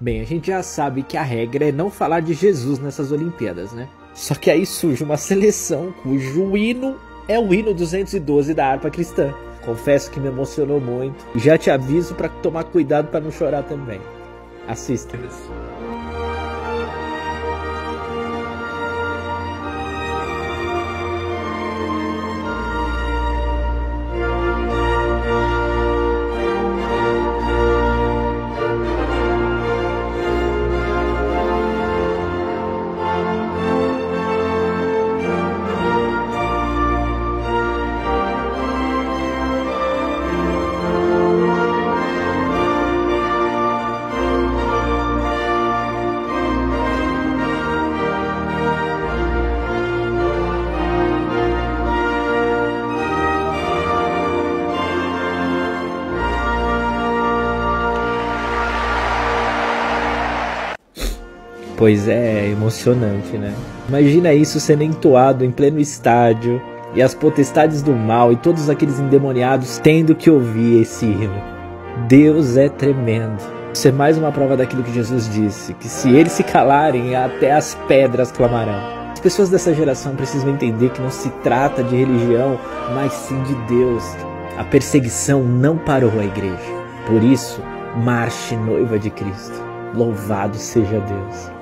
Bem, a gente já sabe que a regra é não falar de Jesus nessas Olimpíadas, né? Só que aí surge uma seleção cujo hino é o hino 212 da harpa cristã. Confesso que me emocionou muito. E já te aviso para tomar cuidado para não chorar também. Assista. Pois é, emocionante, né? Imagina isso sendo entoado em pleno estádio e as potestades do mal e todos aqueles endemoniados tendo que ouvir esse hino. Deus é tremendo. Isso é mais uma prova daquilo que Jesus disse, que se eles se calarem, até as pedras clamarão. As pessoas dessa geração precisam entender que não se trata de religião, mas sim de Deus. A perseguição não parou a igreja. Por isso, marche, noiva de Cristo. Louvado seja Deus.